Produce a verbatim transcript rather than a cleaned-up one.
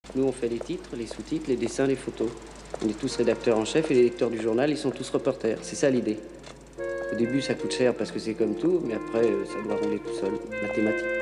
Nous, on fait les titres, les sous-titres, les dessins, les photos. On est tous rédacteurs en chef et les lecteurs du journal, ils sont tous reporters. C'est ça l'idée. Au début, ça coûte cher parce que c'est comme tout, mais après, ça doit rouler tout seul, mathématiquement.